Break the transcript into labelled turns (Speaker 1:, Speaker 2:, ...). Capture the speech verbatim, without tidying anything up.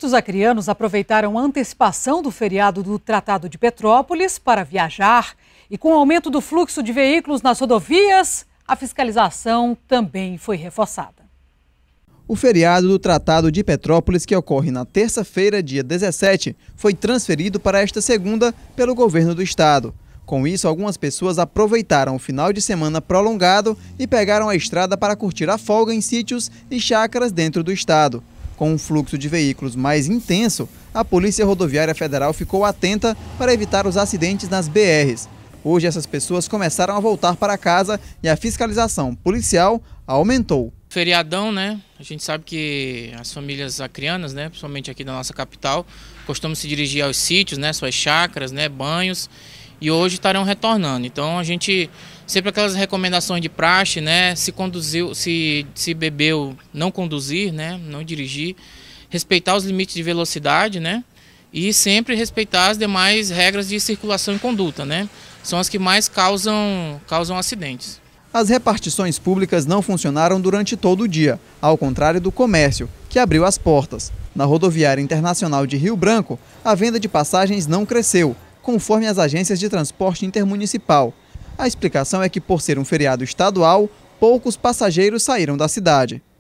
Speaker 1: Muitos acrianos aproveitaram a antecipação do feriado do Tratado de Petrópolis para viajar. E com o aumento do fluxo de veículos nas rodovias, a fiscalização também foi reforçada.
Speaker 2: O feriado do Tratado de Petrópolis, que ocorre na terça-feira, dia dezessete, foi transferido para esta segunda pelo governo do estado. Com isso, algumas pessoas aproveitaram o final de semana prolongado e pegaram a estrada para curtir a folga em sítios e chácaras dentro do estado. Com um fluxo de veículos mais intenso, a Polícia Rodoviária Federal ficou atenta para evitar os acidentes nas B Rs. Hoje, essas pessoas começaram a voltar para casa e a fiscalização policial aumentou.
Speaker 3: Feriadão, né? A gente sabe que as famílias acrianas, né, principalmente aqui da nossa capital, costumam se dirigir aos sítios, né, suas chácaras, né, banhos, e hoje estarão retornando. Então a gente, sempre aquelas recomendações de praxe, né, se conduziu, se, se bebeu, não conduzir, né, não dirigir, respeitar os limites de velocidade, né, e sempre respeitar as demais regras de circulação e conduta, né, são as que mais causam, causam acidentes.
Speaker 2: As repartições públicas não funcionaram durante todo o dia, ao contrário do comércio, que abriu as portas. Na rodoviária internacional de Rio Branco, a venda de passagens não cresceu, conforme as agências de transporte intermunicipal. A explicação é que, por ser um feriado estadual, poucos passageiros saíram da cidade.